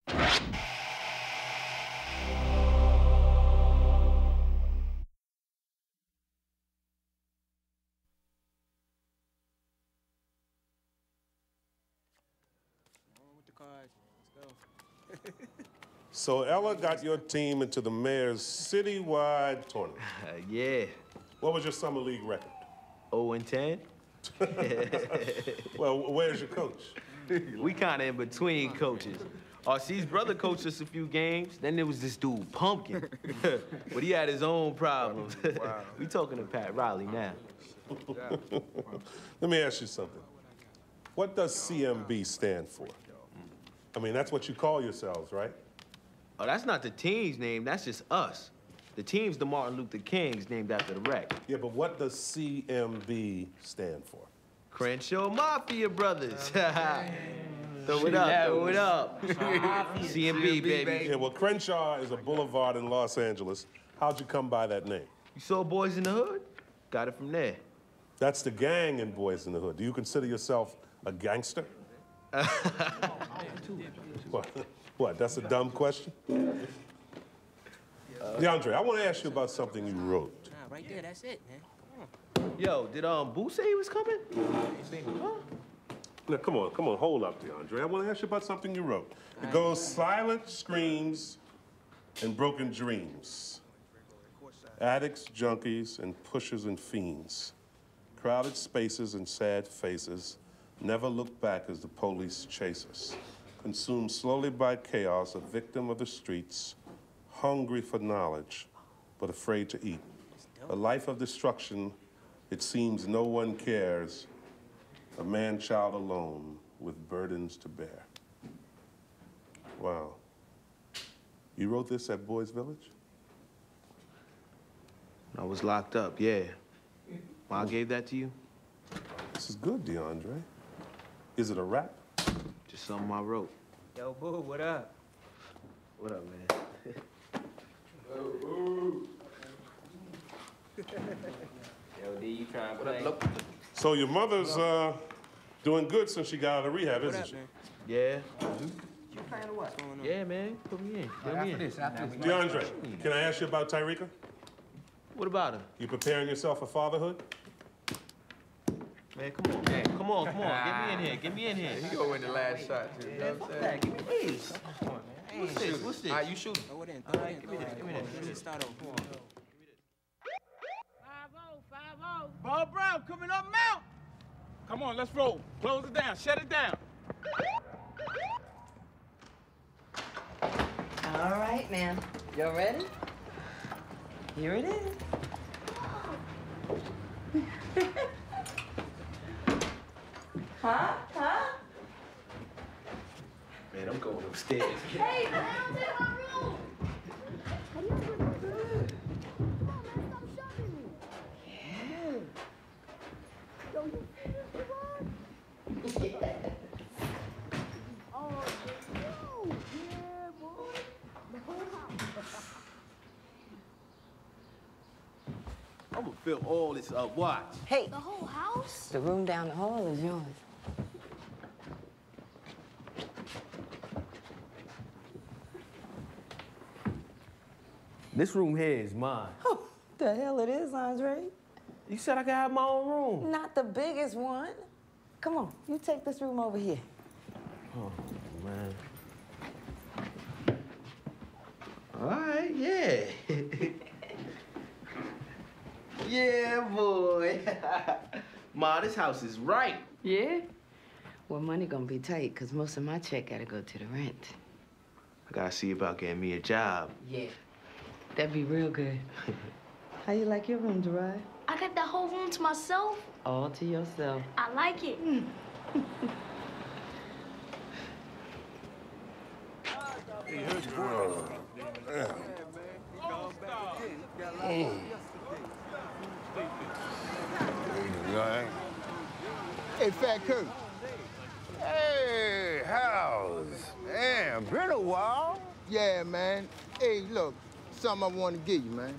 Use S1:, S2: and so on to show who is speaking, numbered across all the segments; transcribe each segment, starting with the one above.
S1: So Ella got your team into the mayor's citywide tournament.
S2: Yeah.
S1: What was your summer league record?
S2: 0-10.
S1: Well, where's your coach?
S2: We kind of in between coaches. RC's brother coached us a few games. Then there was this dude, Pumpkin. But he had his own problems. Wow. We talking to Pat Riley now.
S1: Let me ask you something. What does CMB stand for? I mean, that's what you call yourselves, right?
S2: Oh, that's not the team's name. That's just us. The team's the Martin Luther Kings, named after the wreck.
S1: Yeah, but what does CMB stand for?
S2: Crenshaw Mafia Brothers. Throw it up, throw it up. CMB, baby.
S1: Yeah, well, Crenshaw is a boulevard in Los Angeles. How'd you come by that name?
S2: You saw Boys in the Hood? Got it from there.
S1: That's the gang in Boys in the Hood. Do you consider yourself a gangster? What, that's a dumb question? DeAndre, I want to ask you about something you wrote.
S3: Nah, right there, that's it, man.
S2: Yo, did Boo say he was coming? Huh?
S1: Now, come on, hold up, DeAndre. I want to ask you about something you wrote. It goes, silent screams and broken dreams. Addicts, junkies, and pushers and fiends. Crowded spaces and sad faces. Never look back as the police chase us. Consumed slowly by chaos, a victim of the streets, hungry for knowledge, but afraid to eat. A life of destruction, it seems no one cares. A man-child alone with burdens to bear. Wow. You wrote this at Boys Village?
S2: I was locked up, yeah. I gave that to you?
S1: This is good, DeAndre. Is it a rap?
S2: Just something I wrote.
S3: Yo, Boo, what up?
S2: What up, man?
S3: Yo, D, you trying to play?
S1: So your mother's doing good since she got out of rehab, isn't she?
S2: Yeah.
S3: You playing or what?
S2: Yeah, man. Put me in. Get me in.
S1: DeAndre, can I ask you about Tyrika?
S2: What about her?
S1: You preparing yourself for fatherhood?
S2: Man, come on, man. Come on, come on. Get me in here. Get me in here.
S4: He go in the last shot, too. You know what I'm saying?
S2: Give me this. What's this? What's this?
S4: All right, you shoot.
S3: Throw it in,
S2: All right, give me this. Give me this.
S3: Let's start over. Come on.
S5: 5-0, 5-0. Ball Brown coming up Mount. Come on, let's roll. Close it down. Shut it down.
S6: All right, man. Y'all ready? Here it is. Huh?
S2: Man, I'm going upstairs.
S6: Hey, Brown's in my room.
S2: I'm gonna fill all this up. Watch.
S6: Hey,
S7: The whole house?
S6: the room down the hall is yours.
S2: This room here is mine.
S6: Oh, the hell it is, Andre.
S2: You said I could have my own room.
S6: Not the biggest one. Come on, you take this room over here.
S2: Oh, man. All right, yeah. Yeah, boy. Ma, this house is right.
S6: Yeah? Well, money gonna be tight, because most of my check gotta go to the rent.
S2: I gotta see about getting me a job.
S6: Yeah. That'd be real good. How you like your room, Gerard?
S7: I got that whole room to myself.
S6: All to yourself.
S7: I like it.
S8: Hey, Fat Kurt. Hey, House. Damn, been a while. Yeah, man. Hey, look, something I want to give you, man.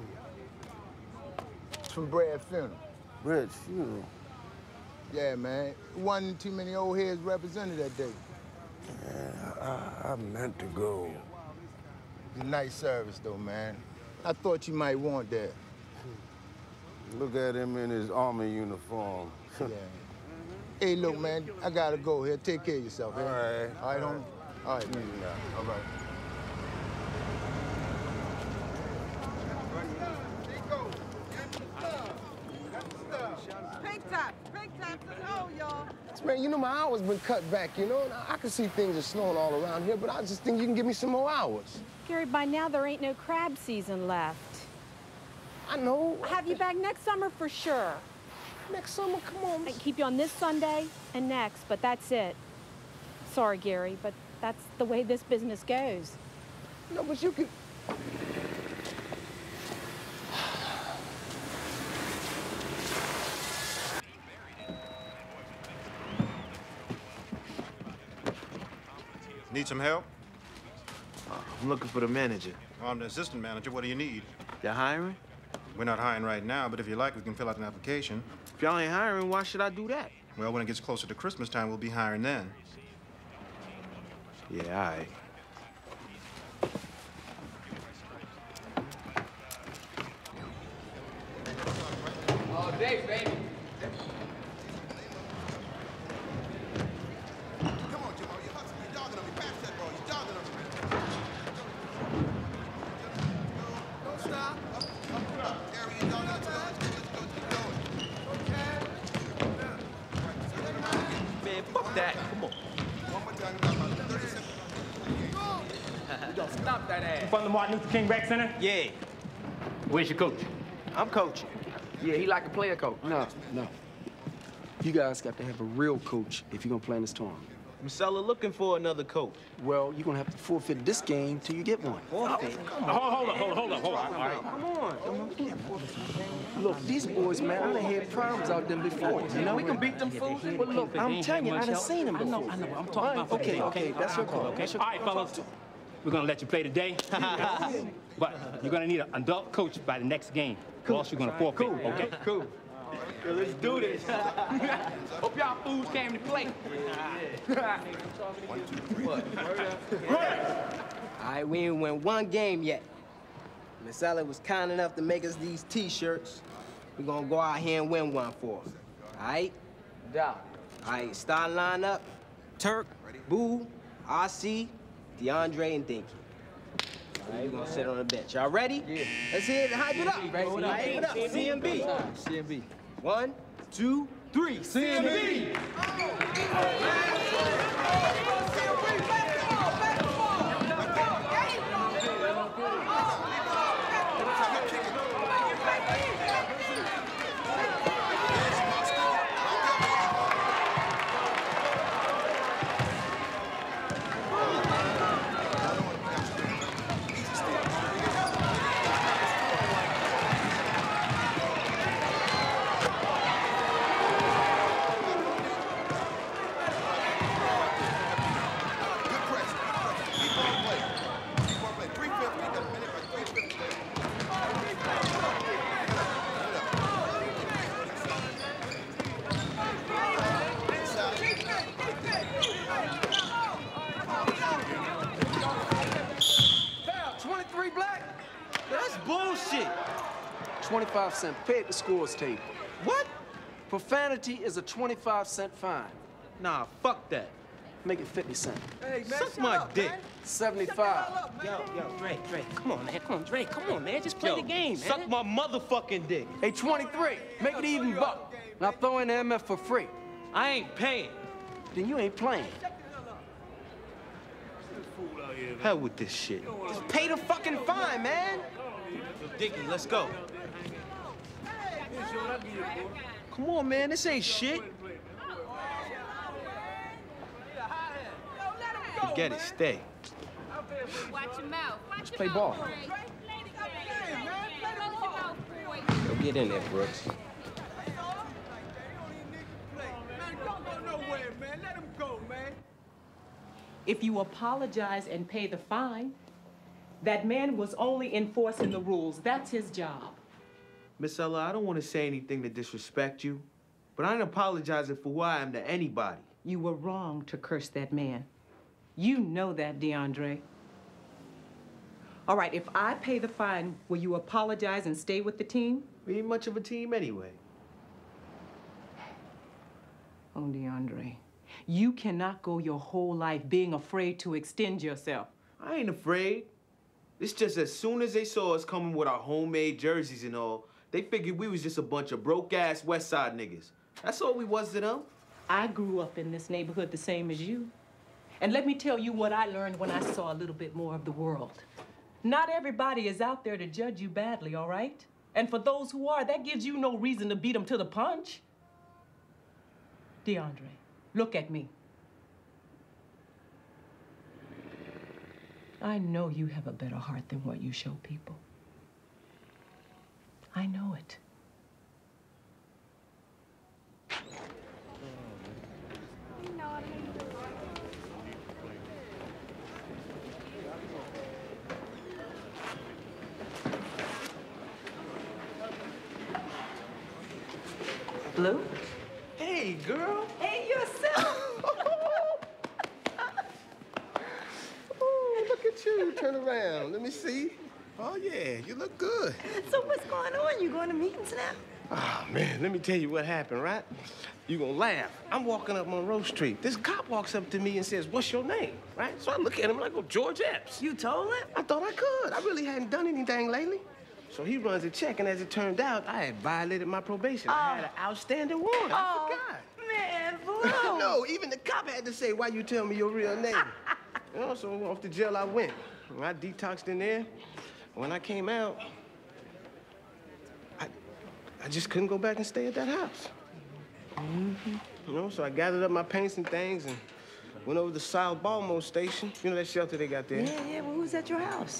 S8: It's from Brad Funeral.
S9: Brad's Funeral?
S8: Yeah, man. Wasn't too many old heads represented that day. I meant to go. Nice service, though, man. I thought you might want that.
S9: Look at him in his army uniform.
S8: Yeah. Hey, look, man, I gotta go here. Take care of yourself,
S9: All
S8: eh?
S9: right.
S8: All right, homie? All right, man. All right.
S10: Pink tops, oh, y'all.
S11: Man, you know, my hours been cut back, you know? And I can see things are snowing all around here, but I just think you can give me some more hours.
S10: Gary, by now there ain't no crab season left.
S11: I know.
S10: I'll have you back next summer for sure.
S11: Next summer, come on.
S10: I can keep you on this Sunday and next, but that's it. Sorry, Gary, but that's the way this business goes.
S11: No, but you can...
S12: Need some help?
S2: I'm looking for the manager.
S12: I'm the assistant manager. What do you need?
S2: Y'all hiring?
S12: We're not hiring right now, but if you like, we can fill out an application.
S2: If y'all ain't hiring, why should I do that?
S12: Well, when it gets closer to Christmas time, we'll be hiring then.
S2: Yeah, all right.
S4: All day, baby.
S2: Man, fuck that. Come on.
S4: You gonna stop that ass.
S5: You from the Martin Luther King Rec Center?
S2: Yeah.
S5: Where's your coach?
S2: I'm coaching.
S4: Yeah, he like a player coach.
S11: No. You guys got to have a real coach if you're gonna play in this tournament.
S2: Marcella looking for another coach.
S11: Well, you're gonna have to forfeit this game till you get one.
S2: Forfeit?
S5: Hold up. All right.
S11: Come on. Look, these boys, man, I done had problems out there before. You know,
S4: we can beat them fools.
S11: But look, I'm telling you, I done seen them before.
S5: I know. I'm talking about
S11: Okay,
S5: today,
S11: okay, that's your call.
S5: Okay. All right, fellas. We're gonna let you play today, but you're gonna need an adult coach by the next game, or else you're gonna forfeit. Okay?
S4: Cool. Let's do this. Hope y'all fools came to play.
S13: All right, we ain't won one game yet. Miss Ella was kind enough to make us these T-shirts. We're gonna go out here and win one for her. All right?
S4: Down.
S13: All right, starting lineup: Turk, Boo, RC, DeAndre, and Dinky. All right, we're gonna sit on the bench. Y'all ready? Yeah. Let's hear it and hype it up. All right, hype it up. CMB.
S4: CMB.
S13: 1, 2, 3. CMB.
S2: That's bullshit.
S11: 25-cent. Pay at the scores table.
S2: What?
S11: Profanity is a 25-cent fine.
S2: Nah, fuck that.
S11: Make it 50 cents.
S4: Hey, man,
S2: Suck my dick.
S11: 75.
S3: Yo, Drake, come on, man. Come on, Drake, come on, man. Just play the game, man.
S2: Suck my motherfucking dick.
S11: Hey, 23. Make it even buck. Now throw in the MF for free.
S2: I ain't paying.
S11: Then you ain't playing.
S2: Hell with this shit.
S13: Just pay the fucking fine, man.
S2: Dickie, let's go. Come on, man. This ain't shit. Forget it. Stay.
S14: Watch your mouth.
S11: Let's play ball.
S13: Go get in there, Brooks.
S15: If you apologize and pay the fine, that man was only enforcing the rules. That's his job.
S2: Miss Ella, I don't want to say anything to disrespect you, but I ain't apologizing for who I am to anybody.
S15: You were wrong to curse that man. You know that, DeAndre. All right, if I pay the fine, will you apologize and stay with the team?
S2: We ain't much of a team anyway.
S15: Oh, DeAndre, you cannot go your whole life being afraid to extend yourself.
S2: I ain't afraid. It's just as soon as they saw us coming with our homemade jerseys and all, they figured we was just a bunch of broke-ass West Side niggas. That's all we was to them.
S15: I grew up in this neighborhood the same as you. And let me tell you what I learned when I saw a little bit more of the world. Not everybody is out there to judge you badly, all right? And for those who are, that gives you no reason to beat them to the punch. DeAndre, look at me. I know you have a better heart than what you show people. I know it. Blue?
S2: Hey, girl.
S15: Hey, yourself.
S11: Oh, look at you. Turn around. Let me see. Oh, yeah, you look good.
S16: So what's going on? You going to meetings now?
S3: Oh, man, let me tell you what happened, right? You gonna laugh. I'm walking up Monroe Street. This cop walks up to me and says, "What's your name?" Right? So I look at him like, "Oh, George Epps."
S16: You told him?
S3: I thought I could. I really hadn't done anything lately. So he runs a check, and as it turned out, I had violated my probation. I had an outstanding warrant. I forgot.
S16: Man, Blue.
S3: No, even the cop had to say, "Why you tell me your real name?" You know, so off to jail I went. I detoxed in there. When I came out, I just couldn't go back and stay at that house. You know, so I gathered up my paints and things and went over to South Baltimore Station. You know that shelter they got there?
S16: Yeah, well, who's at your house?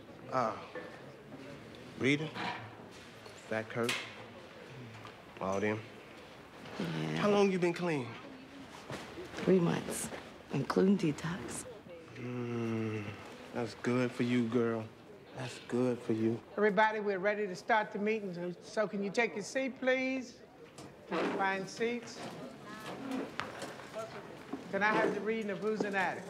S3: Rita, Fat Kurt, all them.
S6: Yeah.
S3: How long you been clean?
S6: 3 months, including detox.
S3: That's good for you, girl. That's good for you.
S17: Everybody, we're ready to start the meeting. So can you take your seat, please? Find seats. Can I have the reading of Who's an Addict?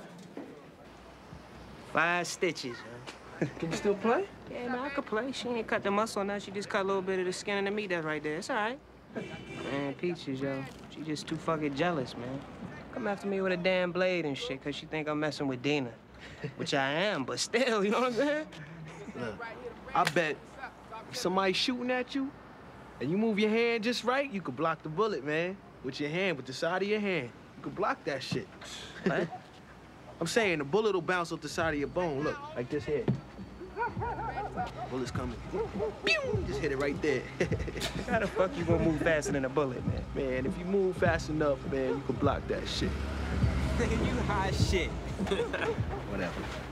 S13: 5 stitches, huh? Can you still play? Yeah, man, I could play. She ain't cut the muscle on that. She just cut a little bit of the skin and the meat that's right there. It's all right. Man, Peaches, yo. She just too fucking jealous, man. Come after me with a damn blade and shit, cause she think I'm messing with Dina. Which I am, but still, you know what I'm saying?
S2: Look, I bet if somebody's shooting at you and you move your hand just right, you could block the bullet, man. With your hand, with the side of your hand. You could block that shit. Right? I'm saying the bullet will bounce off the side of your bone. Look, like this here. Bullet's coming. Pew! Just hit it right there.
S13: How the fuck you gonna move faster than a bullet, man?
S2: Man, if you move fast enough, man, you can block that shit.
S13: Nigga, you high as shit.
S2: Whatever.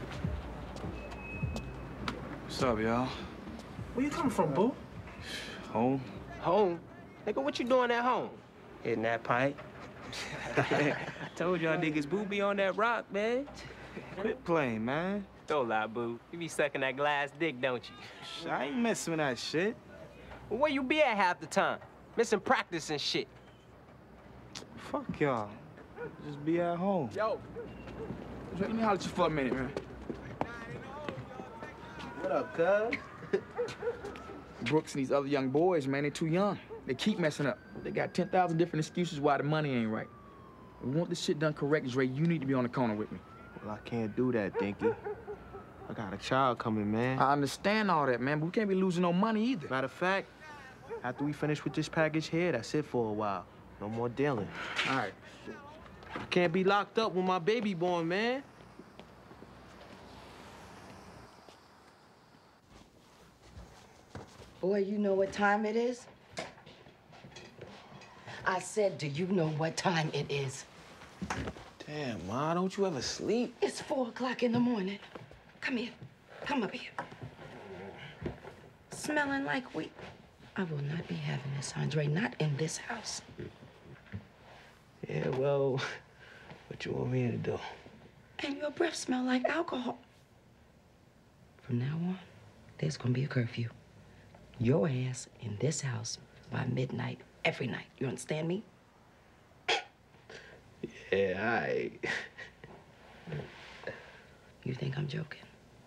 S18: What's up, y'all?
S13: Where you coming from, boo?
S18: Home.
S13: Home? Nigga, what you doing at home? Hitting that pipe. I told y'all niggas, boo be on that rock, man.
S18: Quit playing, man.
S13: Don't lie, boo. You be sucking that glass dick, don't you?
S18: I ain't messing with that shit.
S13: Well, where you be at half the time? Missing practice and shit.
S18: Fuck y'all. Just be at home.
S4: Yo, let me holler at you for a minute, man.
S2: What up, cuz?
S4: Brooks and these other young boys, man, they too young. They keep messing up. They got 10,000 different excuses why the money ain't right. If we want this shit done correct, Dre, you need to be on the corner with me.
S2: Well, I can't do that, Dinky. I got a child coming, man.
S4: I understand all that, man, but we can't be losing no money either.
S2: Matter of fact, after we finish with this package here, that's it for a while. No more dealing.
S4: All right.
S2: I can't be locked up with my baby born, man.
S6: Boy, you know what time it is? I said, do you know what time it is?
S2: Damn, Ma, don't you ever sleep?
S6: It's 4 o'clock in the morning. Come here. Come up here. Smelling like wheat. I will not be having this, Andre. Not in this house.
S2: Yeah, well, what you want me to do?
S6: And your breath smell like alcohol. From now on, there's gonna be a curfew. Your ass in this house by midnight every night. You understand me?
S2: Yeah, all right.
S6: think I'm joking?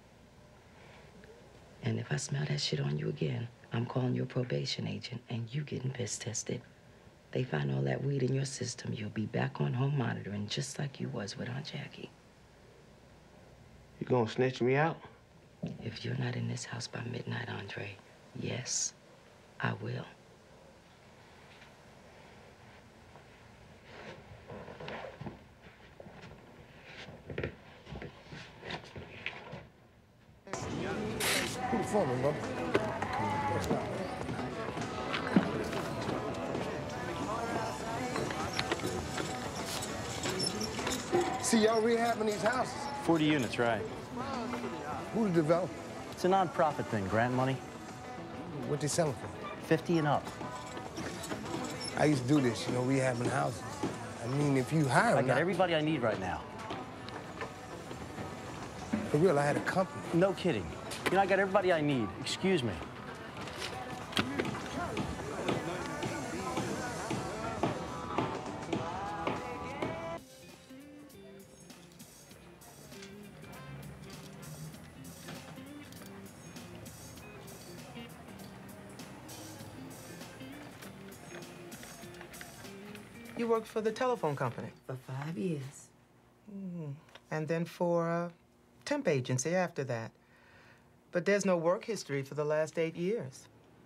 S6: And if I smell that shit on you again, I'm calling your probation agent and you getting piss tested. They find all that weed in your system, you'll be back on home monitoring just like you was with Aunt Jackie.
S3: You gonna snitch me out?
S6: If you're not in this house by midnight, Andre, yes, I will.
S11: Who the phone, bro? See, y'all rehabbing these houses.
S19: 40 units, right.
S11: Who the developer?
S19: It's a non-profit thing, grant money.
S11: What they selling for?
S19: 50 and up.
S11: I used to do this, you know, rehabbing houses. I mean, if you hire
S19: I
S11: them,
S19: got everybody I need right now.
S11: For real, I had a company.
S19: No kidding. You know, I got everybody I need. Excuse me.
S2: You worked for the telephone company?
S6: For 5 years.
S2: And then for a temp agency after that. But there's no work history for the last 8 years.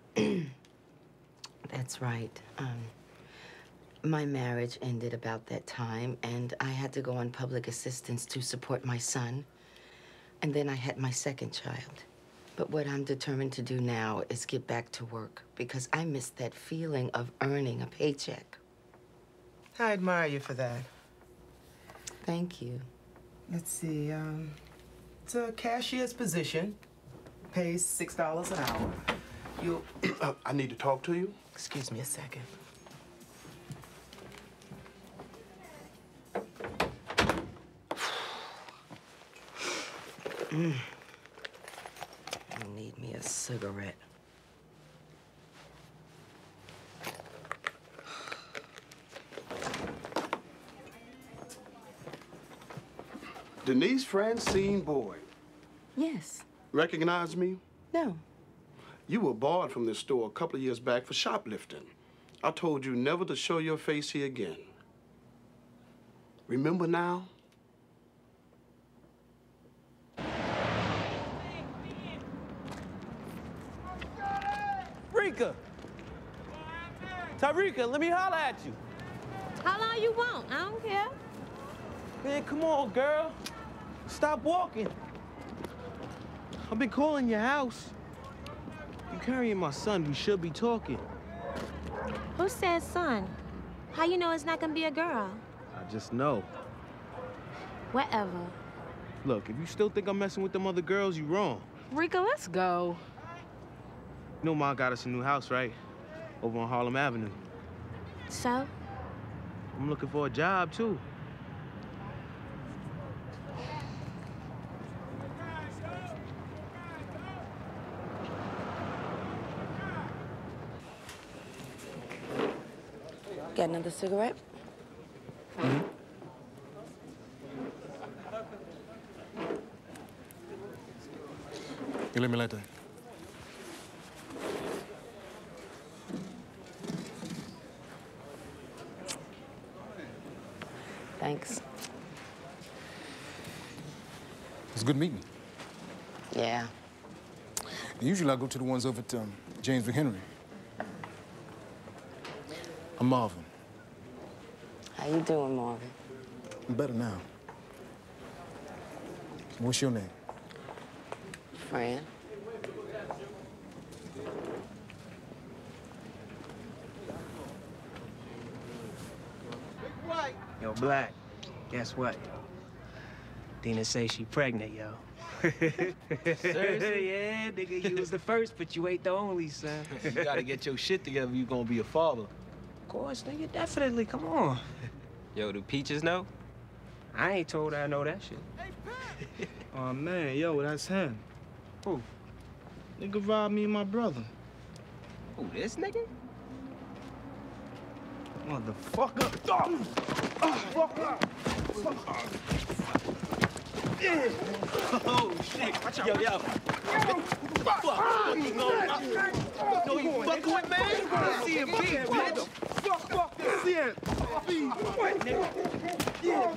S6: That's right. My marriage ended about that time, and I had to go on public assistance to support my son. And then I had my second child. But what I'm determined to do now is get back to work because I miss that feeling of earning a paycheck.
S2: I admire you for that.
S6: Thank you.
S2: Let's see, it's a cashier's position. Pays $6 an hour. You'll...
S20: I need to talk to you.
S2: Excuse me a second.
S6: I need me a cigarette.
S20: Denise Francine Boyd.
S6: Yes.
S20: Recognize me?
S6: No.
S20: You were barred from this store a couple of years back for shoplifting. I told you never to show your face here again. Remember now?
S2: Rika! Tyrika, let me holler at you.
S10: How long you want? I don't care.
S2: Man, come on, girl. Stop walking. I've been calling your house. You carrying my son, we should be talking.
S10: Who said son? How you know it's not gonna be a girl?
S2: I just know.
S10: Whatever.
S2: Look, if you still think I'm messing with them other girls, you wrong.
S10: Rika, let's go.
S2: You know Ma got us a new house, right? Over on Harlem Avenue.
S10: So?
S2: I'm looking for a job, too.
S6: Got another cigarette?
S12: You let me like that.
S6: Thanks.
S12: It's a good meeting.
S6: Yeah.
S12: Usually I go to the ones over at James McHenry. I'm Marvin.
S6: How you doing, Marvin?
S12: I'm better now. What's your name?
S6: Fran.
S3: Yo, Black, guess what? Dina say she pregnant, yo.
S2: Seriously?
S3: Yeah, nigga, you was the first, but you ain't the only, son.
S2: You gotta get your shit together, you gonna be a father.
S3: Of course, nigga, definitely, come on.
S13: Yo, do Peaches know?
S3: I ain't told her I know that shit.
S2: Oh, man, yo, that's him.
S3: Who?
S2: Nigga robbed me and my brother.
S3: Who, this nigga?
S2: Motherfucker. Oh, fuck up. Oh, shit. Watch out. Yo. Fuck. No, you fucking with, man? CMB, bitch. Fuck this CMB. What, nigga? Yeah,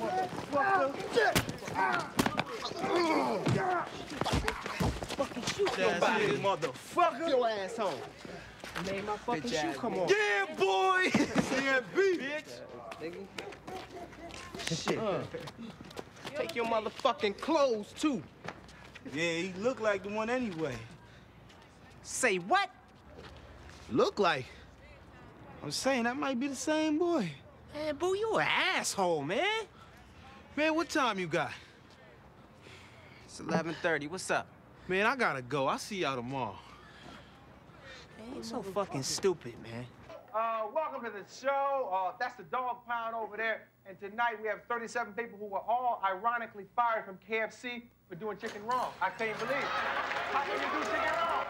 S2: motherfucker. Fucking shoot nobody, motherfucker.
S3: Your ass home.
S2: Made my fucking
S3: Bitch
S2: shoe
S3: ass
S2: come
S3: nigga.
S2: on. Yeah, boy. CMB, bitch.
S3: Shit. Take your motherfucking clothes, too.
S2: Yeah, he looked like the one anyway.
S3: Say what?
S2: Look like? I'm saying that might be the same boy.
S3: Man, boo, you an asshole, man.
S2: Man, what time you got?
S3: It's 11:30. What's up?
S2: Man, I gotta go. I'll see y'all tomorrow.
S3: Man, you so fucking stupid, man.
S21: Welcome to the show. That's the dog pound over there. And tonight we have 37 people who were all ironically fired from KFC for doing chicken wrong. I can't believe it. How can you do chicken wrong?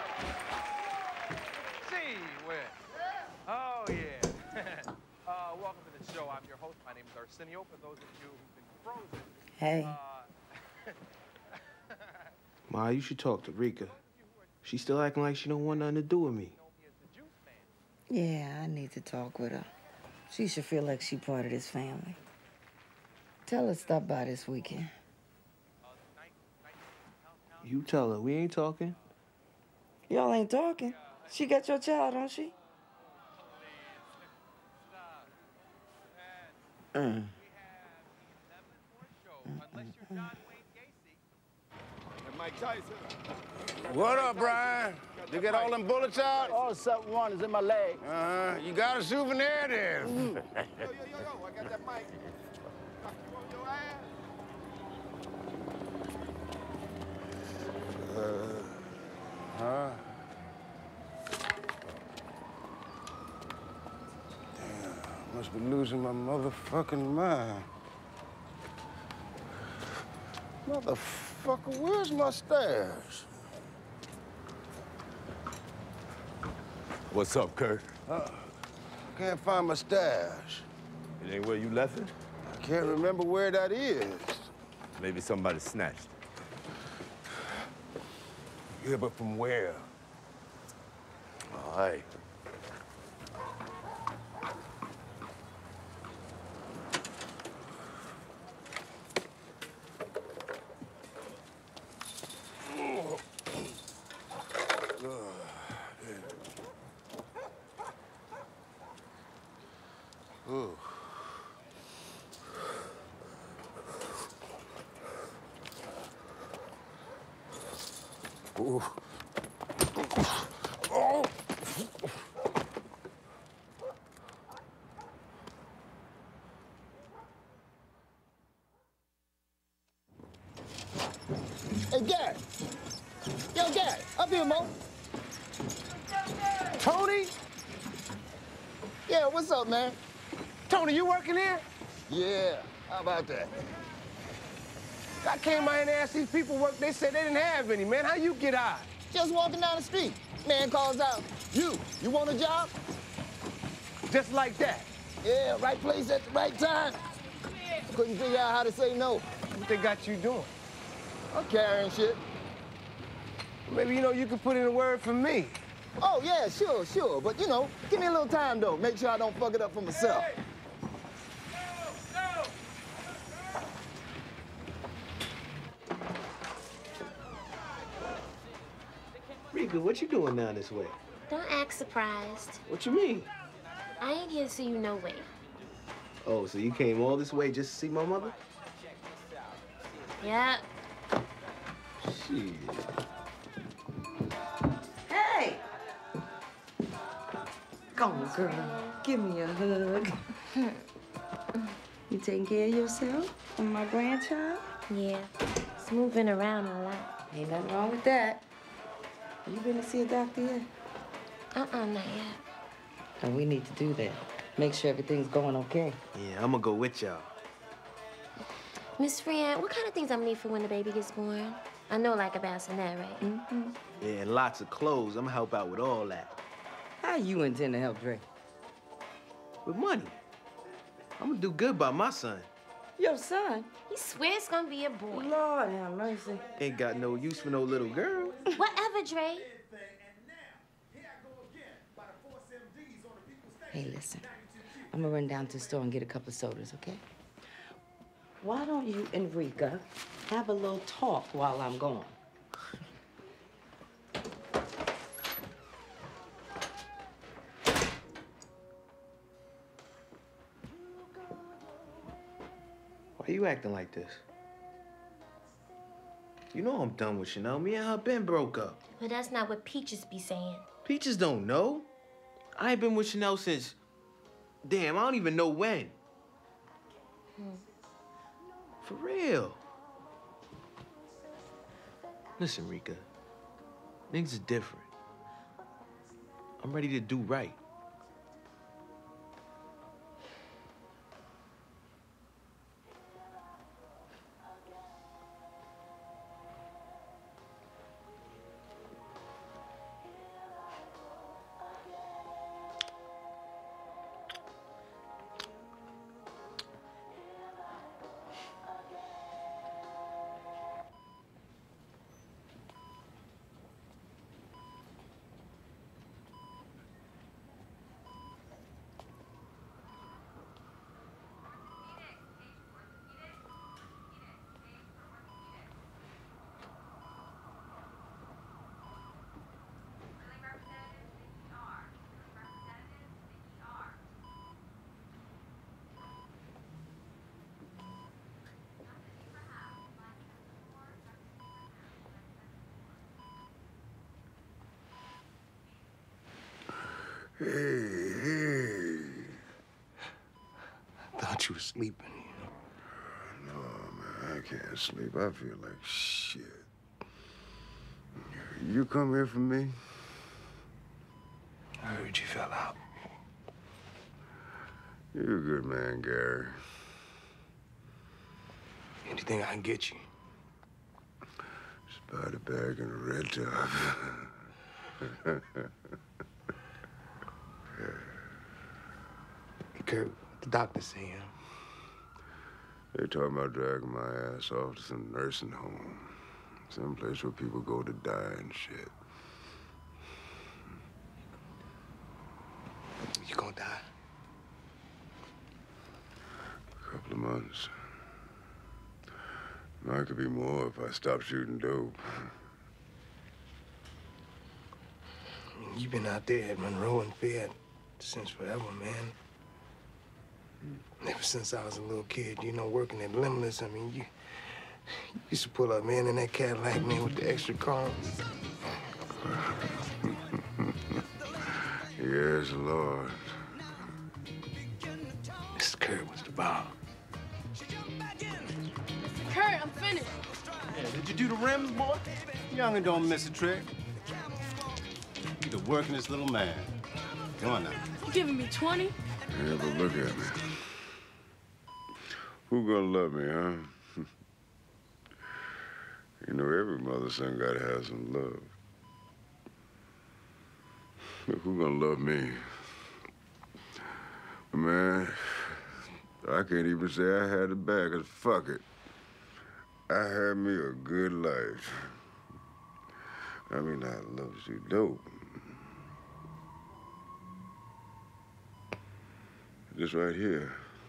S21: See where? Oh, yeah. Welcome to the show. I'm your host. My name is Arsenio. For those of you who've been frozen.
S16: Hey.
S3: Ma, you should talk to Rika. She's still acting like she don't want nothing to do with me.
S16: Yeah, I need to talk with her. She should feel like she part of this family. Tell her to stop by this weekend.
S3: You tell her, we ain't talking.
S16: Y'all ain't talking. She got your child, don't she?
S9: Mike Tyson. What up, Brian? You get all them bullets out?
S19: Oh, something wrong is in my leg.
S9: You got a souvenir there.
S21: Yo, I got that mic. Knock you on your ass.
S9: Damn, must be losing my motherfucking mind. Motherfucker, where's my stash?
S22: What's up, Kurt?
S9: Can't find my stash.
S22: It ain't where you left it?
S9: I can't remember where that is.
S22: Maybe somebody snatched it.
S9: Yeah, but from where?
S22: All right.
S9: Ooh. Oh.
S8: Hey, Gary. Yo, Gary, up here, Mo.
S3: Tony?
S8: Yeah, what's up, man?
S3: Tony, you working here?
S8: Yeah, how about that?
S3: I came out here and asked these people work. They said they didn't have any, man. How you get out?
S8: Just walking down the street. Man calls out, you want a job?
S3: Just like that?
S8: Yeah, right place at the right time. Couldn't figure out how to say no.
S3: What they got you doing?
S8: I'm carrying shit.
S3: Maybe, you could put in a word for me.
S8: Oh, yeah, sure. But, give me a little time, though. Make sure I don't fuck it up for myself.
S21: Hey.
S3: Rika, what you doing down this way?
S7: Don't act surprised.
S3: What you mean?
S7: I ain't here to see you no way.
S3: Oh, so you came all this way just to see my mother?
S7: Yeah.
S3: Shit.
S16: Hey! Come on, girl. Give me a hug. You taking care of yourself and my grandchild?
S7: Yeah. It's moving around a lot.
S16: Ain't nothing wrong with that. You been to see a doctor yet?
S7: Not yet.
S16: And we need to do that. Make sure everything's going okay.
S3: Yeah, I'm gonna go with y'all.
S7: Miss Friend, what kind of things I'm gonna need for when the baby gets born? I know like a bassinet, right?
S16: Mm-hmm.
S3: Yeah, and lots of clothes. I'm gonna help out with all that.
S16: How you intend to help Dre?
S3: With money. I'm gonna do good by my son.
S16: Your son?
S7: You swear it's gonna be a boy.
S6: Lord have mercy.
S2: Ain't got no use for no little girl.
S7: Whatever, Dre.
S6: Hey, listen. I'm gonna run down to the store and get a couple of sodas, okay? Why don't you and Rika have a little talk while I'm gone?
S2: Why you acting like this? You know I'm done with Chanel. Me and her been broke up.
S7: But that's not what Peaches be saying.
S2: Peaches don't know. I ain't been with Chanel since... Damn, I don't even know when. For real. Listen, Rika. Things are different. I'm ready to do right.
S11: Hey. Thought you was sleeping. No, man, I can't sleep. I feel like shit. You come here for me? I heard you fell out. You're a good man, Gary. Anything I can get you? Spider bag and a red top. Kurt, the doctor saying. They talking about dragging my ass off to some nursing home. Some place where people go to die and shit. You gonna die? A couple of months. Might could be more if I stop shooting dope. You've been out there at Monroe and Fayette since forever, man. Ever since I was a little kid, you know, working at Limitless, I mean, you used to pull up, man, in that Cadillac, man, with the extra chrome. Yes, Lord. Mr. Kurt was the bomb.
S14: Kurt, I'm finished.
S21: Yeah, did you do the rims, boy? Young and don't miss a trick. You the workingest little man. Come on now.
S14: You giving me 20?
S11: Yeah, but look at me. Who gonna love me, huh? You know, every mother's son gotta have some love. But who gonna love me? Man, I can't even say I had it bad, 'cause fuck it. I had me a good life. I mean, I love to shoot dope. This right here.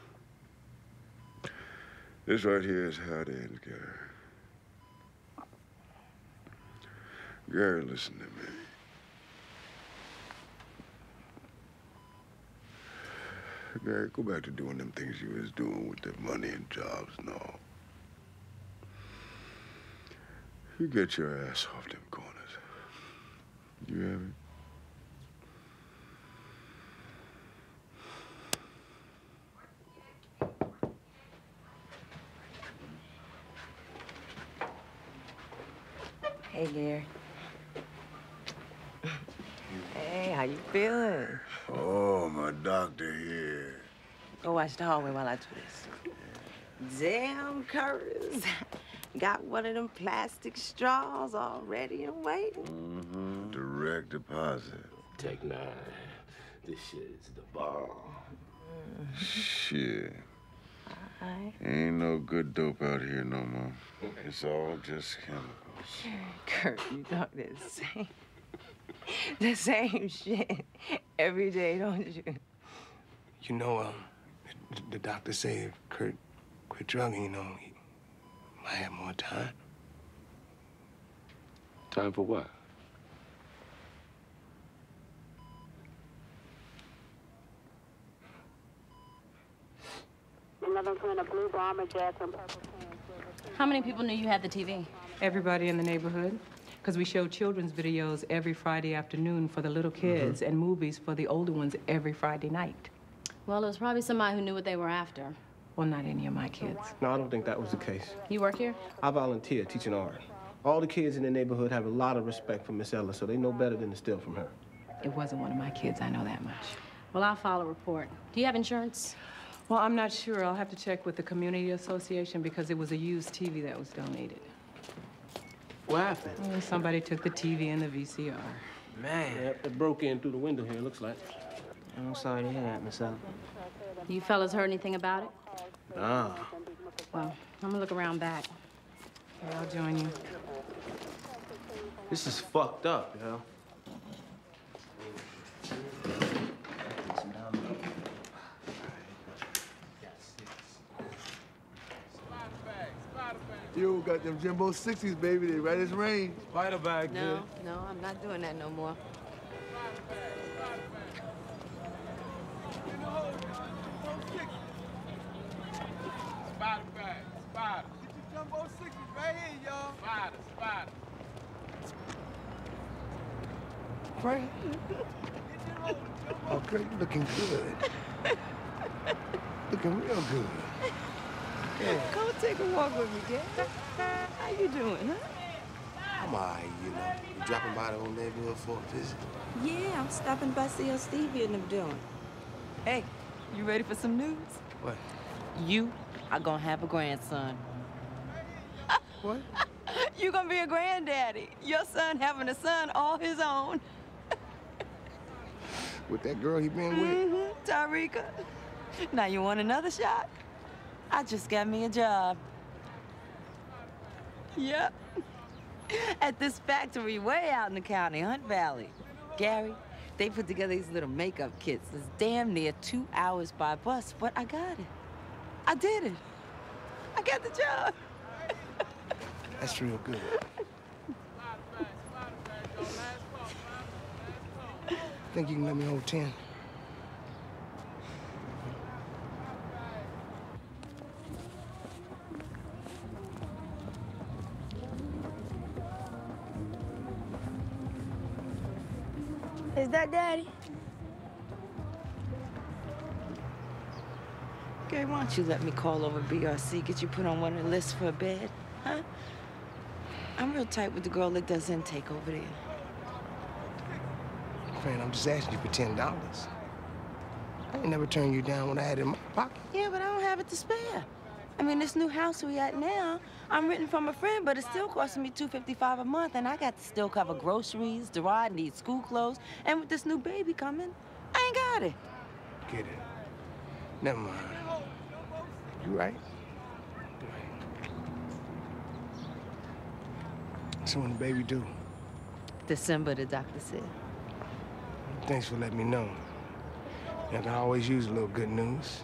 S11: This right here is how it ends, Gary. Gary, listen to me. Gary, go back to doing them things you was doing with the money and jobs and all. You get your ass off them corners. You hear me?
S6: Hey, Gary. Hey, how you feeling?
S11: Oh, my doctor here.
S6: Go watch the hallway while I do this. Damn, Curtis. Got one of them plastic straws all ready and waiting.
S11: Mm-hmm. Direct deposit.
S1: Take 9. This shit is the bomb.
S11: Shit.
S16: Hi.
S11: Ain't no good dope out here no more. It's all just chemicals.
S16: Kurt, you talk the same shit every day, don't you?
S3: You know, the doctor said if Kurt quit drugging, you know, he might have more time.
S11: Time for what?
S1: How many people knew you had the TV?
S15: Everybody in the neighborhood. Because we show children's videos every Friday afternoon for the little kids and movies for the older ones every Friday night.
S1: Well, it was probably somebody who knew what they were after.
S15: Well, not any of my kids.
S3: No, I don't think that was the case.
S1: You work here?
S3: I volunteer teaching art. All the kids in the neighborhood have a lot of respect for Miss Ella, so they know better than to steal from her.
S15: It wasn't one of my kids, I know that much.
S1: Well, I'll file a report. Do you have insurance?
S15: Well, I'm not sure. I'll have to check with the community association because it was a used TV that was donated.
S3: What happened?
S15: Oh, somebody took the TV and the VCR.
S3: Man. Yeah, it broke in through the window here, it looks like.
S13: I'm sorry to hear that, Miss Ella.
S1: You fellas heard anything about it?
S3: Nah.
S1: Well, I'm gonna look around back.
S15: Okay, I'll join you.
S3: This is fucked up, yo.
S5: You got them Jimbo 60s, baby. They right as rain.
S2: Spider bag,
S16: No, I'm not doing that no more.
S2: Spider bag, spider. Get your Jumbo 60s right here, y'all. Spider, spider.
S5: Frank? Oh, girl, you looking good. Looking real good.
S16: Yeah. Go take a walk with me, Dad. How you doing, huh?
S3: I'm all right, you know. You dropping by the old neighborhood for a visit?
S16: Yeah, I'm stopping by to see how Stevie and them doing. Hey, you ready for some news?
S3: What?
S16: You are gonna have a grandson.
S3: What?
S16: You gonna be a granddaddy. Your son having a son all his own.
S5: With that girl he been with?
S16: Tarika. Now you want another shot? I just got me a job. Yep. At this factory way out in the county, Hunt Valley. Gary, they put together these little makeup kits. It's damn near 2 hours by bus, but I got it. I did it. I got the job.
S3: That's real good. Think you can let me hold 10?
S16: Is that Daddy? Gary, why don't you let me call over BRC, get you put on one of the lists for a bed, huh? I'm real tight with the girl that does intake over there.
S3: Friend, I'm just asking you for $10. I ain't never turned you down when I had it in my pocket.
S16: Yeah, but I don't have it to spare. I mean, this new house we at now, I'm renting from a friend, but it's still costing me $255 a month, and I got to still cover groceries, Gerard needs school clothes, and with this new baby coming, I ain't got it.
S3: Get it. Never mind. You right. So when the baby due?
S16: December, the doctor said.
S3: Thanks for letting me know. I can always use a little good news.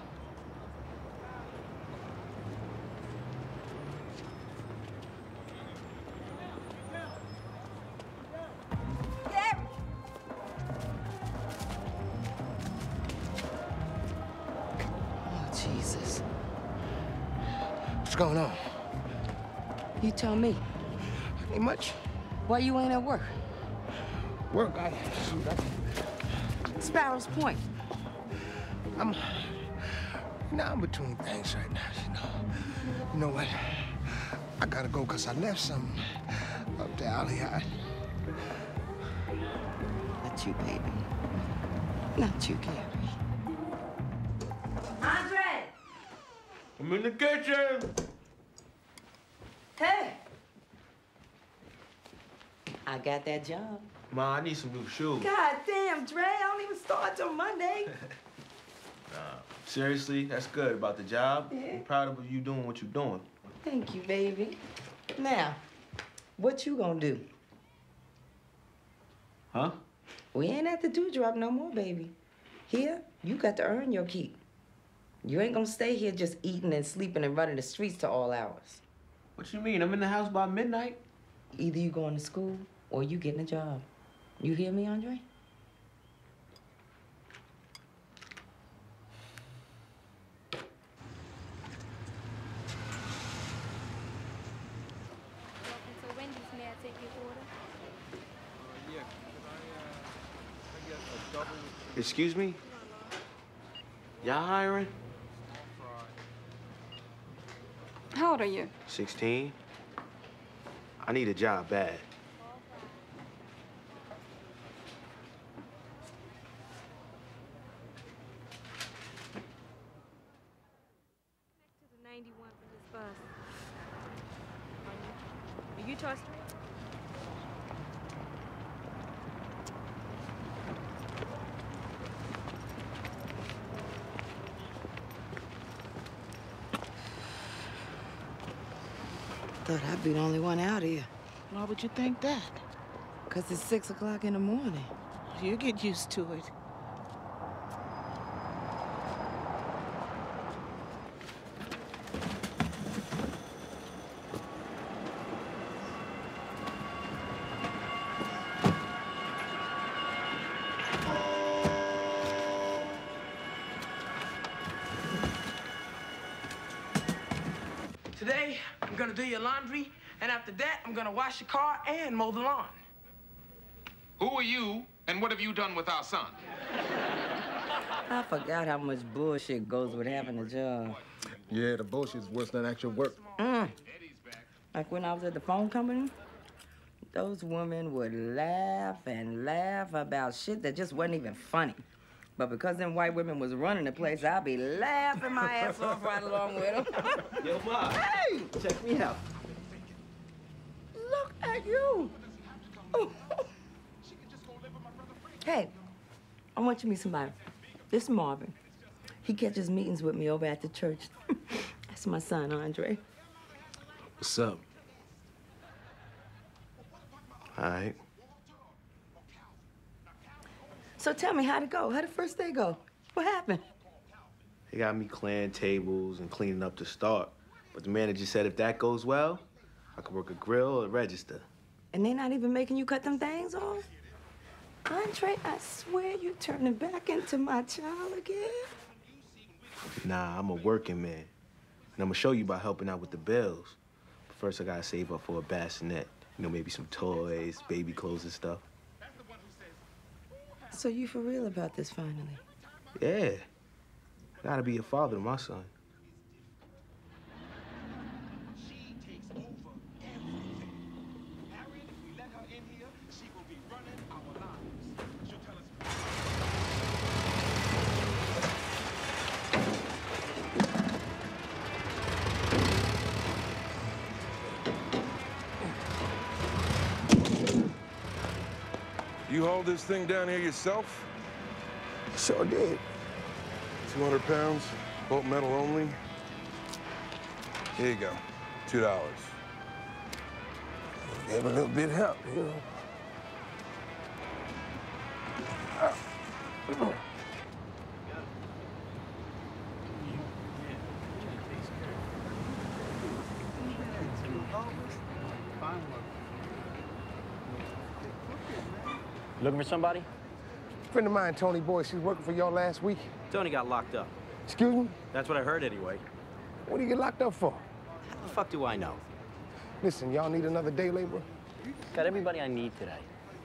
S16: Jesus.
S3: What's going on?
S16: You tell me.
S3: Ain't much.
S16: Why you ain't at work?
S3: Work?
S16: Sparrows Point.
S3: I'm between things right now, you know. You know what? I gotta go because I left something up there, Aliyah.
S16: Not you, baby. Not you, Gary.
S2: Andre! I'm in the kitchen!
S16: Hey! I got that job.
S2: Ma, I need some new shoes.
S16: God damn, Dre, I don't even start till Monday.
S2: Nah. Seriously, that's good about the job. I'm proud of you doing what you're doing.
S6: Thank you, baby. Now, what you gonna do?
S2: Huh?
S6: We ain't at the dewdrop no more, baby. Here, you got to earn your keep. You ain't gonna stay here just eating and sleeping and running the streets to all hours.
S2: What you mean? I'm in the house by midnight?
S6: Either you going to school or you getting a job. You hear me, Andre?
S2: Excuse me? Y'all hiring?
S14: How old are you?
S2: 16. I need a job bad.
S17: To the 91 for this bus. Are you Utah Street?
S6: Thought I'd be the only one out here.
S18: Why would you think that?
S6: 'Cause it's 6 o'clock in the morning.
S18: You get used to it.
S23: Today, I'm gonna do your laundry, and after that, I'm gonna wash your car and mow the lawn.
S24: Who are you, and what have you done with our son?
S6: I forgot how much bullshit goes with having a job.
S3: Yeah, the bullshit's worse than actual work.
S6: Like when I was at the phone company, those women would laugh and laugh about shit that just wasn't even funny. But because them white women was running the place, I'd be laughing my ass off right along with them.
S2: Yo, Ma.
S6: Hey!
S2: Check me out.
S6: Look at you. Hey, I want you to meet somebody. This is Marvin. He catches meetings with me over at the church. That's my son, Andre.
S2: What's up? All right.
S6: So tell me, how'd it go? How'd the first day go? What happened?
S2: They got me clearing tables and cleaning up to start. But the manager said if that goes well, I could work a grill or a register.
S6: And they not even making you cut them things off? Andre, I swear you're turning back into my child again.
S2: Nah, I'm a working man. And I'm gonna show you by helping out with the bills. But first, I gotta save up for a bassinet. You know, maybe some toys, baby clothes and stuff.
S6: So you for real about this finally?
S2: Yeah. I gotta be a father to my son.
S11: You hauled this thing down here yourself?
S8: Sure did.
S11: 200 pounds, bolt metal only. Here you go, $2.
S8: Gave a little bit of help, you know.
S13: Looking for somebody?
S8: Friend of mine, Tony Boy, she's working for y'all last week.
S13: Tony got locked up.
S8: Excuse me?
S13: That's what I heard anyway.
S8: What do you get locked up for?
S13: How the fuck do I know?
S8: Listen, y'all need another day laborer?
S13: Got everybody I need today.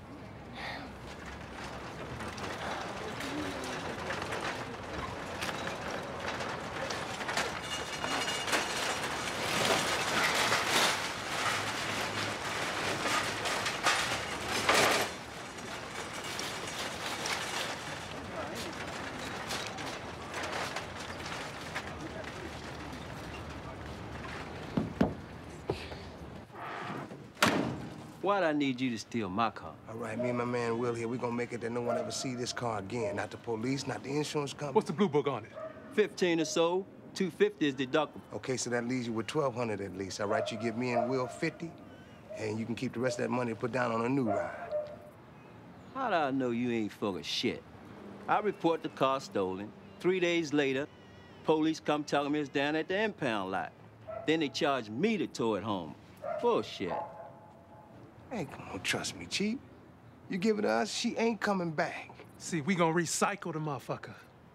S13: Why'd I need you to steal my car?
S8: All right, me and my man Will here, we're gonna make it that no one ever see this car again. Not the police, not the insurance company.
S25: What's the blue book on it?
S4: 15 or so, $250 is deductible.
S3: Okay, so that leaves you with 1,200 at least. All right, you give me and Will 50, and you can keep the rest of that money to put down on a new ride.
S4: How do I know you ain't full of shit? I report the car stolen. 3 days later, police come telling me it's down at the impound lot. Then they charge me to tow it home. Bullshit.
S3: Hey, come on, trust me, Chief. You give it to us, she ain't coming back.
S10: See, we gonna recycle the motherfucker.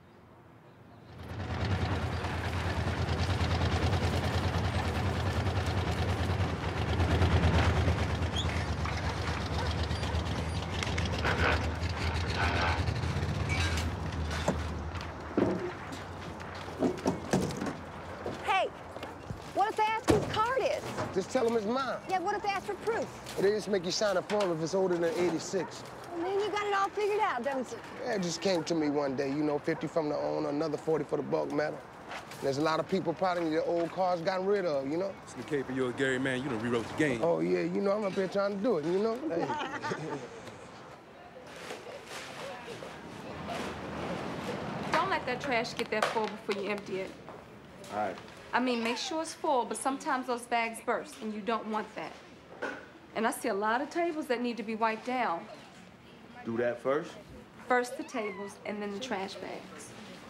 S12: Hey, what if they ask whose card is?
S3: Just tell them it's mine.
S12: Yeah, what if they ask for proof?
S3: They just make you sign a form if it's older than 86.
S12: Well, man, you got it all figured out, don't you?
S3: Yeah, it just came to me one day, you know, 50 from the owner, another 40 for the bulk matter. There's a lot of people probably their old cars gotten rid of, you know?
S20: It's the cape of yours, Gary, man. You done rewrote the game.
S3: Oh, yeah, you know, I'm up here trying to do it, you know? Hey.
S14: Don't let that trash get that full before you empty it.
S20: All right.
S14: I mean, make sure it's full, but sometimes those bags burst, and you don't want that. And I see a lot of tables that need to be wiped down.
S2: Do that first?
S14: First the tables, and then the trash bags.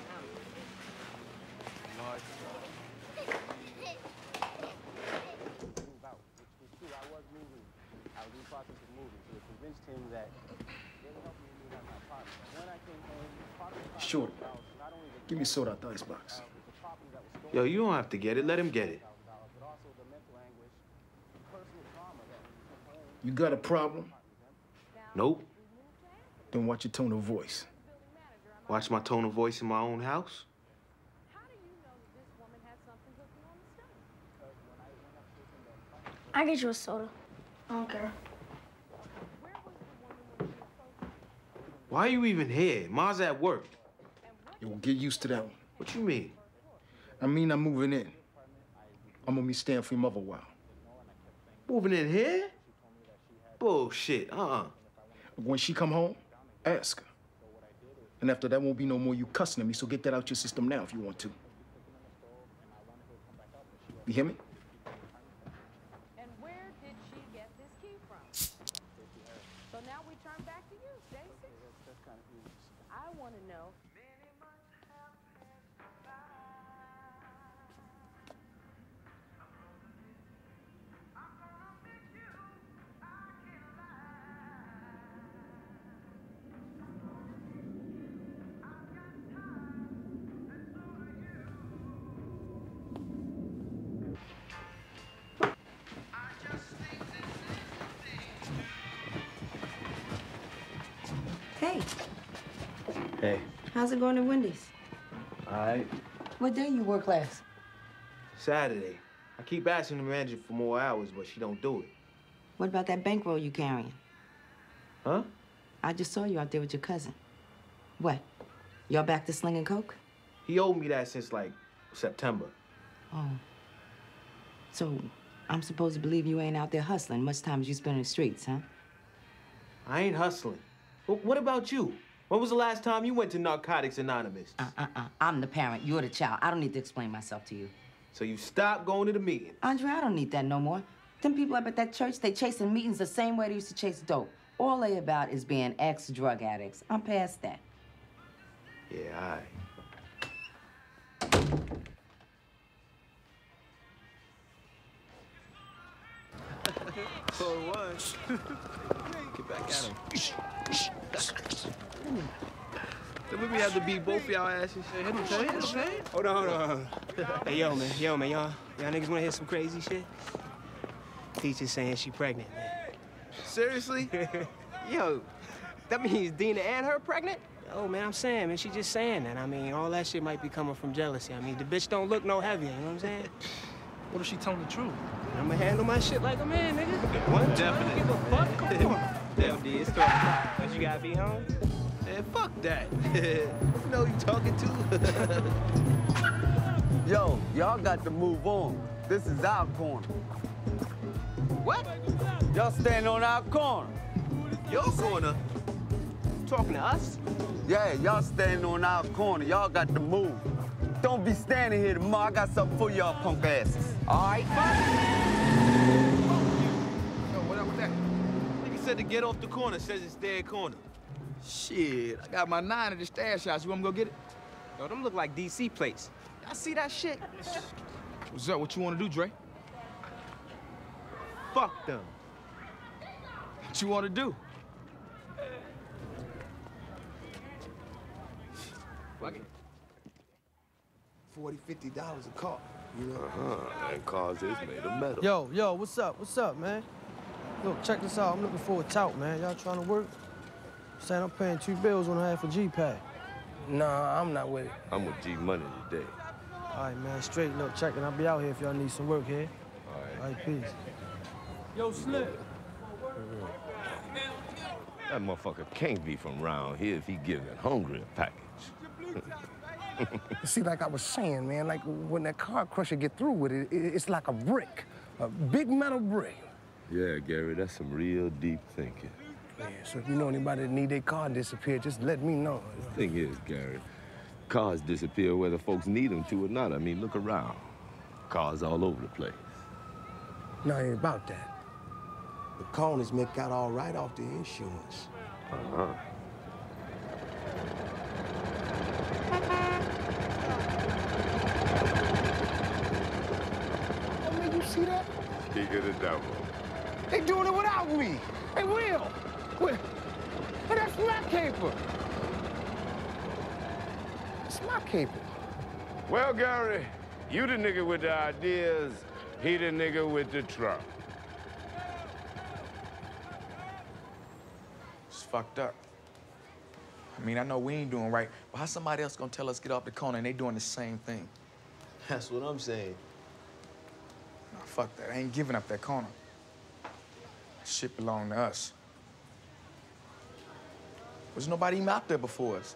S5: Shorty, give me soda out the icebox.
S2: Yo, you don't have to get it. Let him get it.
S5: You got a problem?
S2: Nope.
S5: Then watch your tone of voice.
S2: Watch my tone of voice in my own house?
S25: I get you a soda. I don't care.
S2: Why are you even here? Ma's at work.
S5: Yo, get used to that one.
S2: What you mean?
S5: I mean I'm moving in. I'm gonna be staying for your mother a while.
S2: Moving in here? Bullshit,
S5: When she come home, ask her. And after that won't be no more you cussing at me, so get that out your system now if you want to. You hear me?
S26: And where did she get this key from? So now we turn back to you, Jason. I want to know.
S6: Hey,
S2: Hey.
S6: how's it going at Wendy's?
S2: All right.
S6: What day you work last?
S2: Saturday. I keep asking the manager for more hours, but she don't do it.
S6: What about that bankroll you carrying?
S2: Huh?
S6: I just saw you out there with your cousin. What? Y'all back to slinging coke?
S2: He owed me that since, like, September.
S6: Oh. So, I'm supposed to believe you ain't out there hustling much time as you spend in the streets, huh?
S2: I ain't hustling. But what about you? When was the last time you went to Narcotics Anonymous?
S6: I'm the parent. You're the child. I don't need to explain myself to you.
S2: So you stopped going to the meeting?
S6: Andre, I don't need that no more. Them people up at that church, they chasing meetings the same way they used to chase dope. All they about is being ex-drug addicts. I'm past that.
S2: Yeah, all right.
S13: So it was. Get back at him. Then we have to beat both y'all asses. Hey, hit him. Hold on. Hey, yo, man, y'all niggas wanna hear some crazy shit? Teacher's saying she pregnant, man.
S2: Seriously?
S13: Yo, that means Dina and her pregnant? Oh, man, I'm saying, man, she just saying that. I mean, all that shit might be coming from jealousy. I mean, the bitch don't look no heavier, you know what I'm saying?
S10: What if she telling the truth?
S13: I'm gonna handle my shit like a man, nigga. One
S2: Definitely.
S13: Give a fuck? Come on. Damn, D, it's 12 o'clock. But you gotta be home?
S2: Man, fuck that. You know who you talking to?
S27: Yo, y'all got to move on. This is our corner.
S13: What?
S27: Y'all stand on our corner.
S2: Your corner?
S13: Talking to us?
S27: Yeah, y'all stand on our corner. Y'all got to move. Don't be standing here tomorrow. I got something for y'all punk asses.
S13: All right, fuck.
S2: Yo, what up with that? Nigga said to get off the corner, says it's dead corner.
S1: Shit, I got my 9 at the stash house. You want me to go get it?
S13: Yo, them look like DC plates. Y'all see that shit?
S1: What's up? What you want to do, Dre?
S2: Fuck them.
S1: What you want to do?
S3: Fuck it. $40, $50 a car, you know?
S11: And cars is made of metal.
S7: Yo, what's up? What's up, man? Look, check this out. I'm looking for a tout, man. Y'all trying to work? Saying I'm paying 2 bills on half a G-Pack.
S3: Nah, I'm not with it.
S11: I'm with G Money today.
S7: All right, man, straight. Look, check it. I'll be out here if y'all need some work here. All right, peace. Yo, Slip.
S11: That motherfucker can't be from around here if he giving Hungry a package.
S3: See, like I was saying, man, like when that car crusher get through with it, it's like a brick, a big metal brick.
S11: Yeah, Gary, that's some real deep thinking.
S3: Yeah, so if you know anybody that need their car disappeared, just let me know.
S11: The thing is, Gary, cars disappear whether folks need them to or not. I mean, look around. Cars all over the place.
S3: No, it ain't about that. The corners make out all right off the insurance.
S11: Uh-huh.
S3: Oh, man, you see that?
S11: Speak of the devil.
S3: They doing it without me. They will. Well, that's my caper. It's my caper.
S11: Well, Gary, you the nigga with the ideas, he the nigga with the truck.
S1: It's fucked up. I mean, I know we ain't doing right, but how somebody else gonna tell us get off the corner and they doing the same thing?
S2: That's what I'm saying.
S1: Nah, fuck that. I ain't giving up that corner. That shit belong to us. There's nobody even out there before us.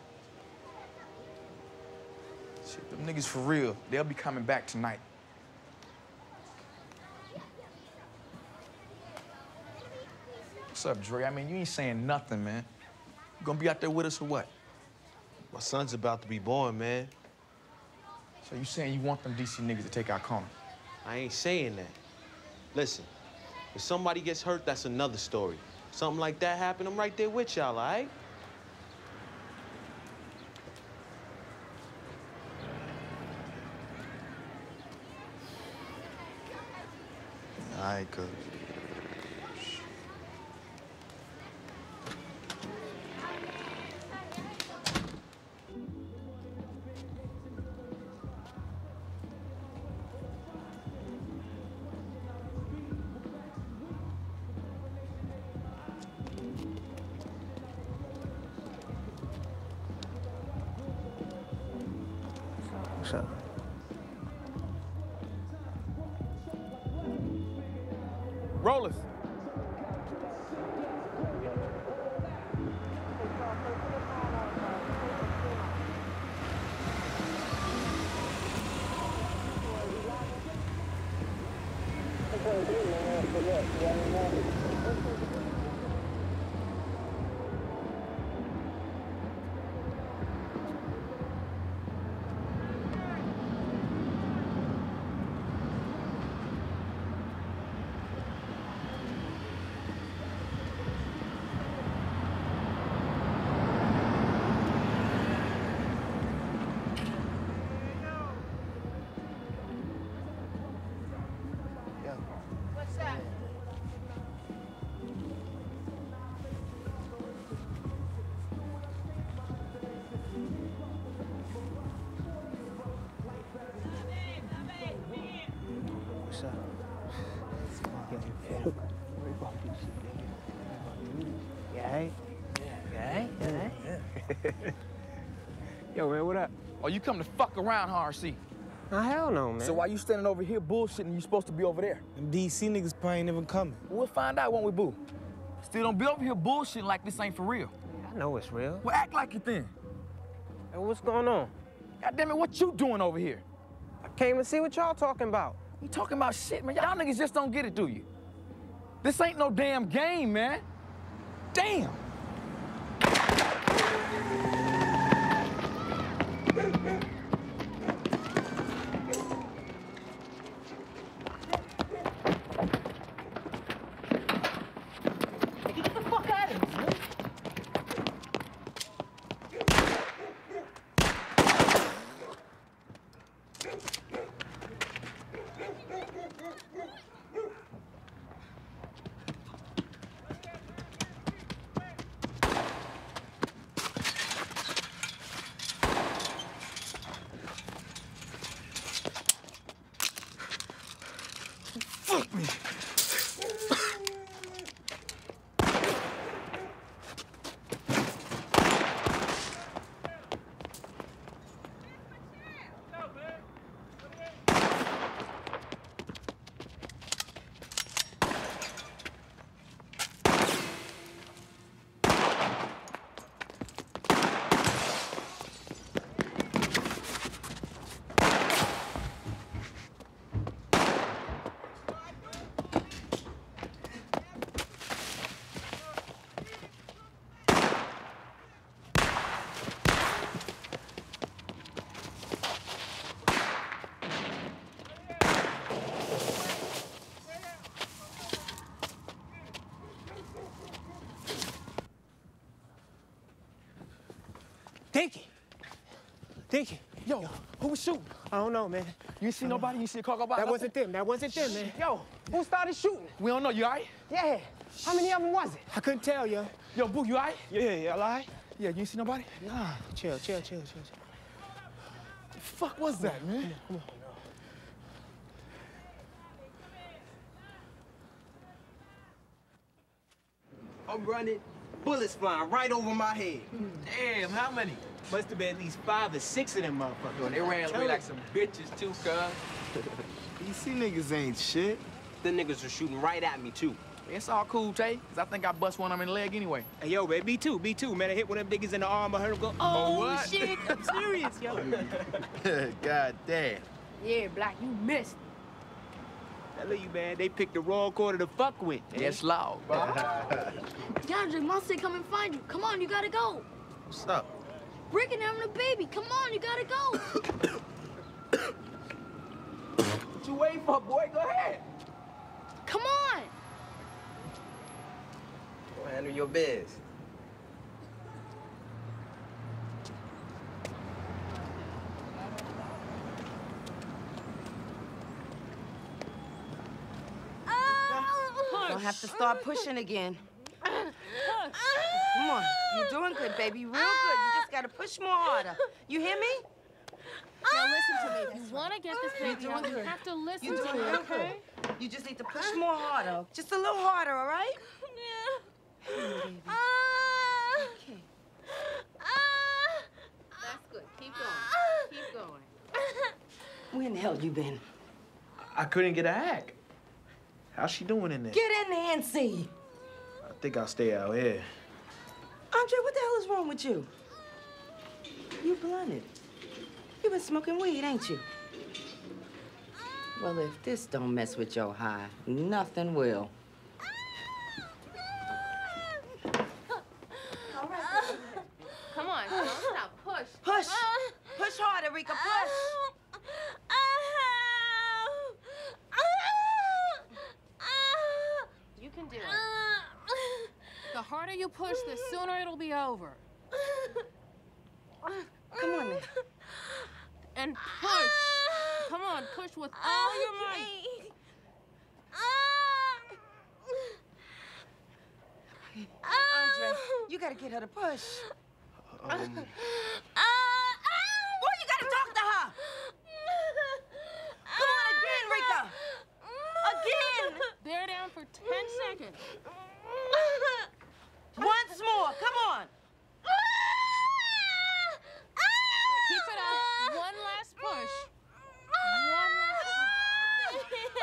S1: Shit, them niggas for real. They'll be coming back tonight. What's up, Dre? I mean, you ain't saying nothing, man. You gonna be out there with us or what?
S2: My son's about to be born, man.
S1: So you saying you want them DC niggas to take our corner?
S2: I ain't saying that. Listen, if somebody gets hurt, that's another story. Something like that happen, I'm right there with y'all, all right?
S1: All right, cuz.
S3: What's up?
S1: Rollers.
S12: What's that?
S3: What's up?
S1: Yo, man, what up? Oh, you come to fuck around, huh, RC?
S13: Nah, hell no, man.
S1: So why you standing over here bullshitting? You supposed to be over there.
S13: Them DC niggas probably ain't even coming.
S1: We'll find out, won't we, boo? Still don't be over here bullshitting like this ain't for real.
S13: I know it's real.
S1: Well, act like it then.
S13: Hey, what's going on?
S1: God damn it, what you doing over here?
S13: I came to see what y'all talking about.
S1: You talking about shit, man. Y'all niggas just don't get it, do you? This ain't no damn game, man. Damn.
S2: Dinky. Yo, who was shooting? I don't know, man. You see nobody? You see a car go by? That wasn't them, man. Yo, who started shooting? We don't know. You all right? Yeah. How many of them was it? I couldn't tell, yo. Yo, Boo, you all right? Yeah, all right? Yeah, you see nobody? Nah. Chill. The fuck was that, man? Come on.
S13: I'm running, bullets flying right over my head.
S2: Damn, how many?
S13: Must have been at least 5 or 6 of them motherfuckers.
S1: Yo, they ran away like some bitches, too, cuz.
S2: DC niggas ain't shit.
S13: The niggas were shooting right at me, too.
S1: It's all cool, Tay, because I think I bust one of them in the leg anyway.
S13: Hey, yo, man, me too, man. I hit one of them niggas in the arm. I heard him go, oh,
S1: what?
S13: shit, I'm serious, yo.
S2: God damn.
S12: Yeah, Black, you missed.
S13: Tell you, man, they picked the wrong quarter to fuck with.
S1: That's loud.
S25: DeAndre, Monster come and find you. Come on, you gotta go.
S2: What's up?
S25: Rick and having a baby. Come on, you gotta go.
S13: What you waiting for, boy? Go ahead.
S25: Come on.
S13: Go handle your biz.
S6: You'll have to start pushing again. Come on. You're doing good, baby. Real good. You just gotta push more harder. You hear me?
S26: Now listen to me. If you want to get this baby out, you have to listen
S6: You're
S26: to
S6: doing
S26: me,
S6: real
S26: okay?
S6: good. You just need to push more harder. Just a little harder, all right? Okay.
S26: That's good. Keep going. Keep going.
S6: Where in the hell you been?
S2: I couldn't get a hack. How's she doing in there?
S6: Get in there and see.
S2: I think I'll stay out here.
S6: Andre, what the hell is wrong with you? You blunted. You been smoking weed, ain't you? Well, if this don't mess with your high, nothing will.
S26: Come on, don't stop. Push.
S6: Push. Push harder, Rika. Push.
S26: You can do it. The harder you push, the sooner it'll be over.
S6: Come on, then.
S26: And push. Come on, push with all your might.
S6: Andre, you gotta get her to push. Boy, you gotta talk to her. Come on again, Rika. Again.
S26: Bear down for 10 seconds.
S6: Once more. Come on.
S26: Keep it up. One last push. One last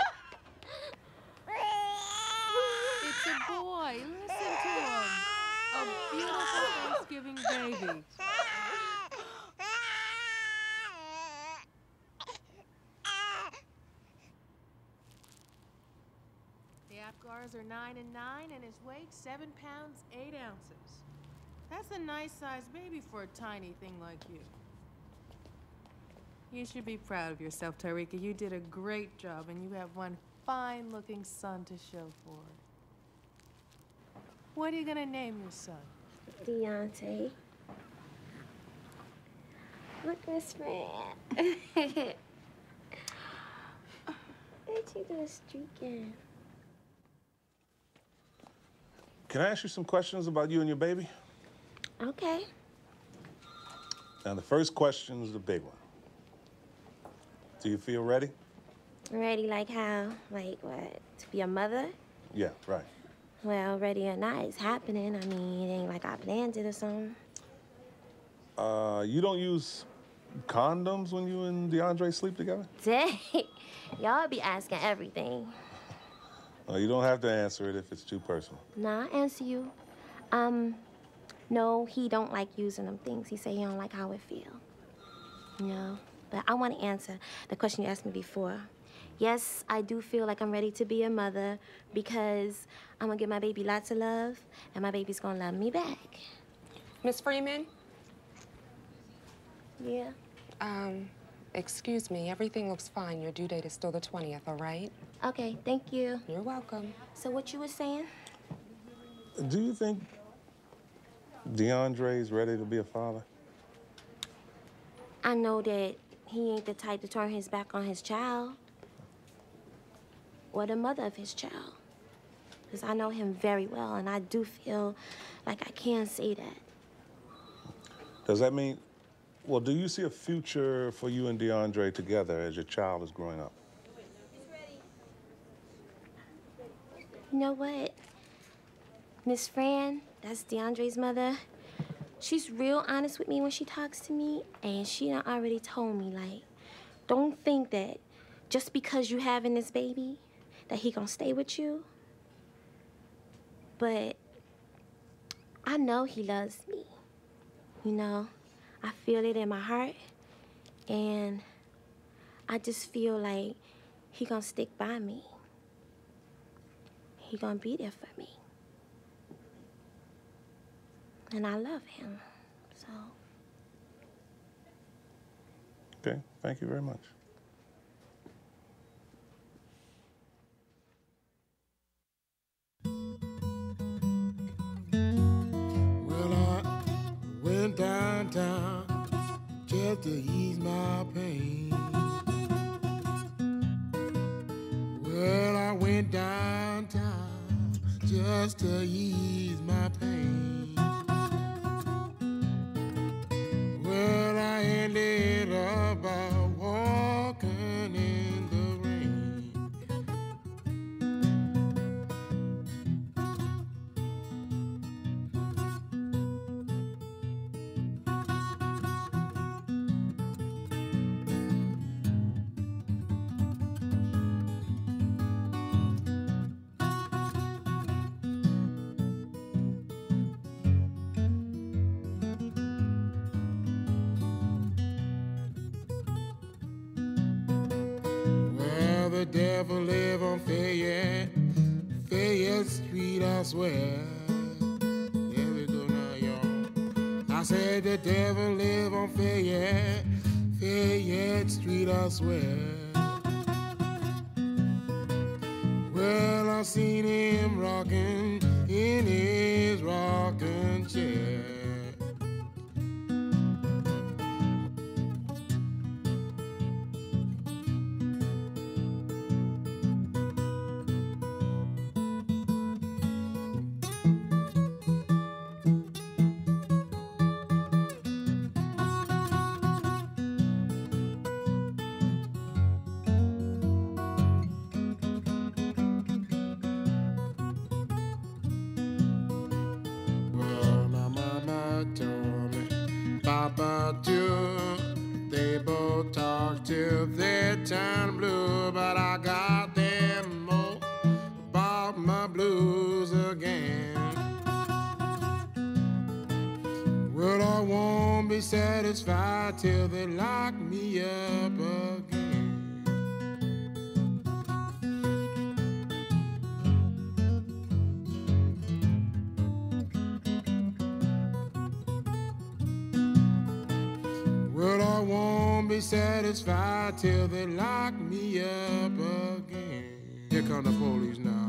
S26: push. It's a boy. Listen to him. A beautiful Thanksgiving baby. The Apgars are 9 and 9, and his weight 7 pounds 8 ounces. That's a nice-sized baby for a tiny thing like you. You should be proud of yourself, Tariqa. You did a great job, and you have one fine-looking son to show for it. What are you gonna name your son?
S25: Deontay. Look, Miss Fran. Where'd you go streaking?
S9: Can I ask you some questions about you and your baby?
S25: Okay.
S9: Now, the first question is the big one. Do you feel ready?
S25: Ready like how? Like what? To be a mother?
S9: Yeah, right.
S25: Well, ready or not, it's happening. I mean, it ain't like I planned it or something.
S9: You don't use condoms when you and DeAndre sleep together?
S25: Dang. Y'all be asking everything.
S9: Well, you don't have to answer it if it's too personal.
S25: Nah, I answer you. No, he don't like using them things. He say he don't like how it feel. You know? But I want to answer the question you asked me before. Yes, I do feel like I'm ready to be a mother because I'm gonna give my baby lots of love and my baby's gonna love me back.
S15: Miss Freeman?
S25: Yeah?
S15: Excuse me, everything looks fine. Your due date is still the 20th, all right?
S25: Okay, thank you.
S15: You're welcome.
S25: So what you were saying?
S9: Do you think DeAndre's ready to be a father?
S25: I know that he ain't the type to turn his back on his child or the mother of his child. Because I know him very well, and I do feel like I can say that.
S9: Does that mean, well, do you see a future for you and DeAndre together as your child is growing up?
S25: You know what? Miss Fran, that's DeAndre's mother, she's real honest with me when she talks to me, and she done already told me, like, don't think that just because you having this baby, that he gonna stay with you. But I know he loves me. You know, I feel it in my heart, and I just feel like he gonna stick by me. He gonna be there for me. And I love him, so.
S9: Okay, thank you very much.
S16: Well, I went downtown just to ease my pain. Well, I went downtown just to ease my pain. Well, I ended up walking in the rain. Well, the devil live on Fayette Street, I swear. There we go now, y'all. I said the devil live on Fayette Street, I swear. Well, I seen him rocking in his rocking chair. Well, now Mama told me, Papa too. They both talked till their time blue, but I got them more about my blues again. Well, I won't be satisfied till they lock me up again. Well, I won't be satisfied till they lock me up again. Here come the police now.